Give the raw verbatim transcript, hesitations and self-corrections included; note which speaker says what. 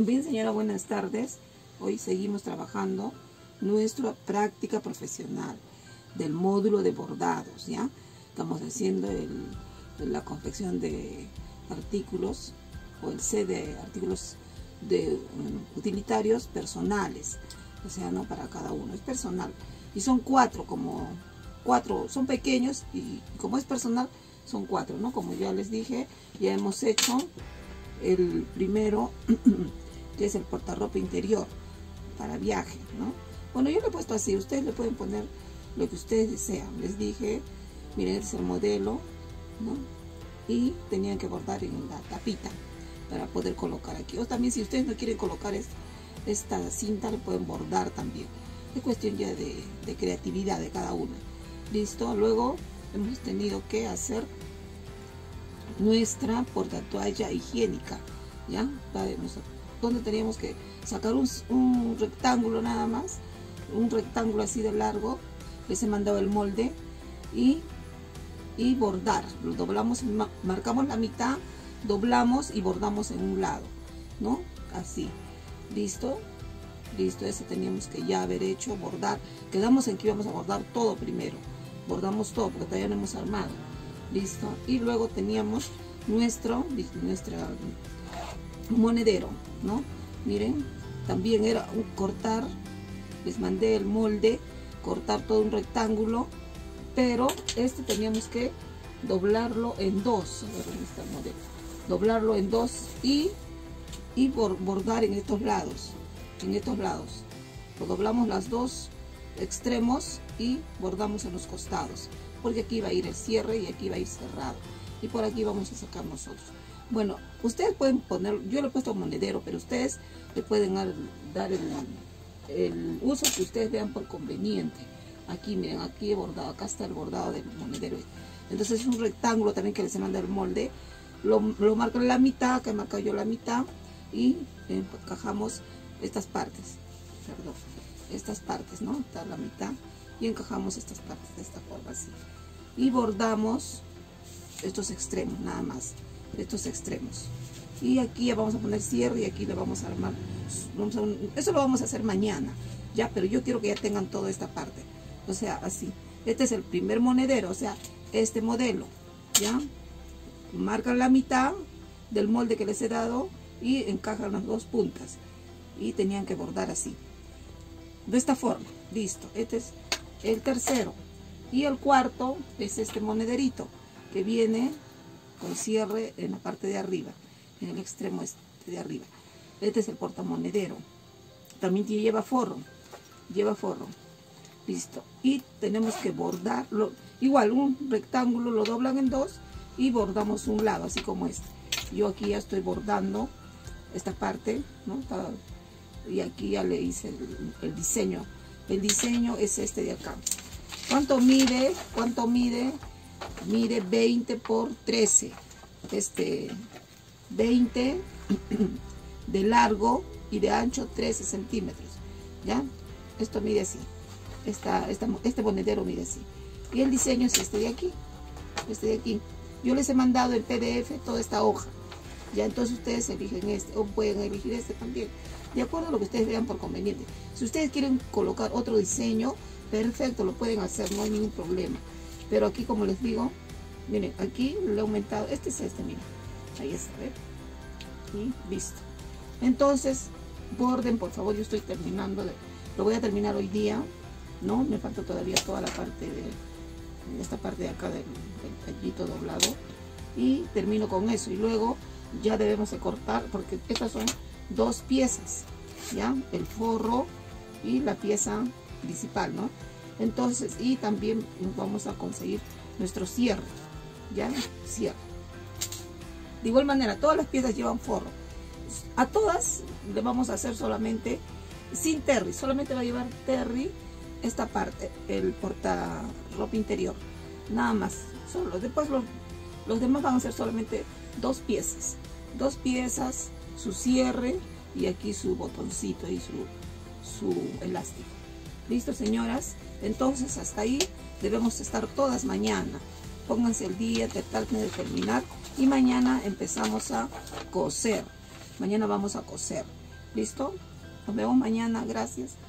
Speaker 1: Bien, señora, buenas tardes. Hoy seguimos trabajando nuestra práctica profesional del módulo de bordados, ¿ya? Estamos haciendo el, la confección de artículos o el set de artículos de um, utilitarios personales, o sea, no para cada uno, es personal. Y son cuatro, como cuatro, son pequeños y como es personal, son cuatro, ¿no? Como ya les dije, ya hemos hecho el primero, que es el portarropa interior para viaje, ¿no? Bueno, yo le he puesto así, ustedes le pueden poner lo que ustedes desean. Les dije, miren, este es el modelo, ¿no? Y tenían que bordar en la tapita para poder colocar aquí. O también, si ustedes no quieren colocar es, esta cinta, le pueden bordar también. Es cuestión ya de, de creatividad de cada uno. Listo, luego hemos tenido que hacer nuestra portatoalla higiénica, ¿ya? Donde teníamos que sacar un, un rectángulo nada más, un rectángulo así de largo, les he mandado el molde y, y bordar, lo doblamos, marcamos la mitad, doblamos y bordamos en un lado, ¿no? Así, listo, listo, ese teníamos que ya haber hecho, bordar, quedamos en que íbamos a bordar todo primero, bordamos todo porque todavía no hemos armado, listo, y luego teníamos nuestro, nuestra monedero, ¿no? Miren, también era un cortar, les mandé el molde, cortar todo un rectángulo, pero este teníamos que doblarlo en dos, a ver dónde está el modelo, doblarlo en dos y, y bordar en estos lados, en estos lados, lo doblamos los dos extremos y bordamos en los costados, porque aquí va a ir el cierre y aquí va a ir cerrado, y por aquí vamos a sacar nosotros. Bueno, ustedes pueden poner, yo le he puesto monedero, pero ustedes le pueden dar, dar el, el uso que ustedes vean por conveniente. Aquí, miren, aquí he bordado, acá está el bordado del monedero. Entonces es un rectángulo también que les he mandado el molde. Lo, lo marco en la mitad, que he marcado yo la mitad, y encajamos estas partes, perdón, estas partes, ¿no? Está la mitad, y encajamos estas partes de esta forma así. Y bordamos estos extremos, nada más. Estos extremos, y aquí ya vamos a poner cierre y aquí le vamos a armar, vamos a, eso lo vamos a hacer mañana ya, pero yo quiero que ya tengan toda esta parte, o sea, así. Este es el primer monedero, o sea, este modelo, ya marcan la mitad del molde que les he dado y encajan las dos puntas y tenían que bordar así, de esta forma. Listo, este es el tercero, y el cuarto es este monederito que viene con cierre en la parte de arriba, en el extremo este de arriba. Este es el portamonedero, también lleva forro, lleva forro, listo. Y tenemos que bordarlo, igual un rectángulo lo doblan en dos y bordamos un lado, así como este. Yo aquí ya estoy bordando esta parte, ¿no? Y aquí ya le hice el, el diseño. El diseño es este de acá. ¿Cuánto mide? ¿Cuánto mide? Mide veinte por trece, este veinte de largo y de ancho trece centímetros, ¿ya? Esto mide así, esta, esta, este monedero mide así, y el diseño es este de aquí, este de aquí. Yo les he mandado en P D F toda esta hoja, ya, entonces ustedes eligen este, o pueden elegir este también, de acuerdo a lo que ustedes vean por conveniente. Si ustedes quieren colocar otro diseño, perfecto, lo pueden hacer, no hay ningún problema. Pero aquí, como les digo, miren, aquí le he aumentado, este es este, miren, ahí está, ¿ver? Y listo. Entonces, borden, por favor, yo estoy terminando, de, lo voy a terminar hoy día, ¿no? Me falta todavía toda la parte de, esta parte de acá del, del tallito doblado, y termino con eso, y luego ya debemos de cortar, porque estas son dos piezas, ¿ya? El forro y la pieza principal, ¿no? Entonces, y también vamos a conseguir nuestro cierre, ¿ya? Cierre. De igual manera, todas las piezas llevan forro. A todas le vamos a hacer solamente sin terry, solamente va a llevar terry esta parte, el portarropa interior, nada más, solo. Después los, los demás van a ser solamente dos piezas, dos piezas, su cierre y aquí su botoncito y su, su elástico. ¿Listo, señoras? Entonces, hasta ahí debemos estar todas mañana. Pónganse el día, traten de terminar y mañana empezamos a coser. Mañana vamos a coser. ¿Listo? Nos vemos mañana, gracias.